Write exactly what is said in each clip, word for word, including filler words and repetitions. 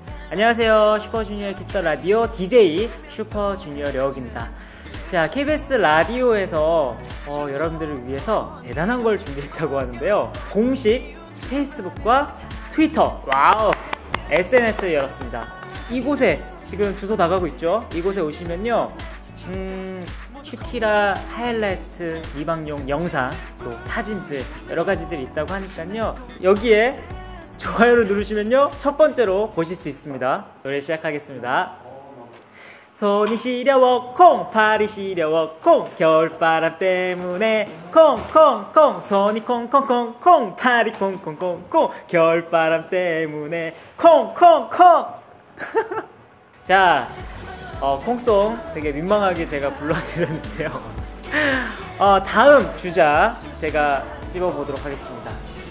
안녕하세요. 슈퍼주니어 키스터 라디오 디제이 슈퍼주니어 려욱입니다. 자, 케이비에스 라디오에서 어, 여러분들을 위해서 대단한 걸 준비했다고 하는데요. 공식 페이스북과 트위터, 와우, 에스엔에스를 열었습니다. 이곳에 지금 주소 나가고 있죠. 이곳에 오시면요, 음, 슈키라 하이라이트 리방용 영상, 또 사진들 여러가지들이 있다고 하니까요, 여기에 좋아요를 누르시면요 첫 번째로 보실 수 있습니다. 노래 시작하겠습니다. 손이 시려워 콩, 팔이 시려워 콩, 겨울바람 때문에 콩콩콩, 손이 콩콩콩 콩, 팔이 콩콩콩콩, 겨울바람 때문에 콩콩콩. 자, 어, 콩송 되게 민망하게 제가 불러드렸는데요. 어, 다음 주자 제가 찝어보도록 하겠습니다.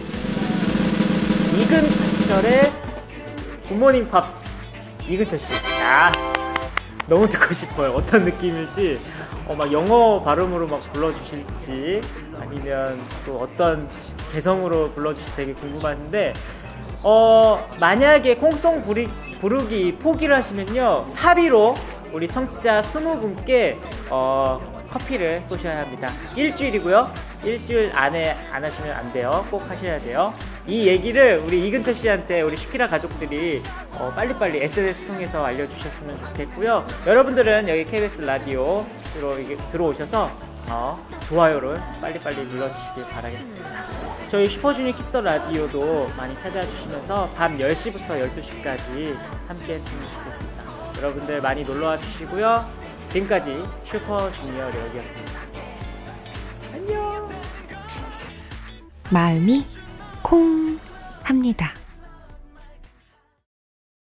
이근철의 굿모닝 팝스. 이근철씨, 아, 너무 듣고 싶어요. 어떤 느낌일지, 어, 막 영어 발음으로 막 불러주실지 아니면 또 어떤 개성으로 불러주실지 되게 궁금한데, 어, 만약에 콩송 부르, 부르기 포기를 하시면요, 사비로 우리 청취자 스무 분께 어, 커피를 쏘셔야 합니다. 일주일이고요. 일주일 안에 안 하시면 안 돼요. 꼭 하셔야 돼요. 이 얘기를 우리 이근철 씨한테 우리 슈키라 가족들이 어, 빨리빨리 에스엔에스 통해서 알려주셨으면 좋겠고요. 여러분들은 여기 케이비에스 라디오 들어, 들어오셔서 어, 좋아요를 빨리빨리 눌러주시길 바라겠습니다. 저희 슈퍼주니어 키스터 라디오도 많이 찾아와 주시면서 밤 열 시부터 열두 시까지 함께 했으면 좋겠습니다. 여러분들 많이 놀러와 주시고요. 지금까지 슈퍼주니어 려욱이었습니다. 안녕. 마음이 콩 합니다.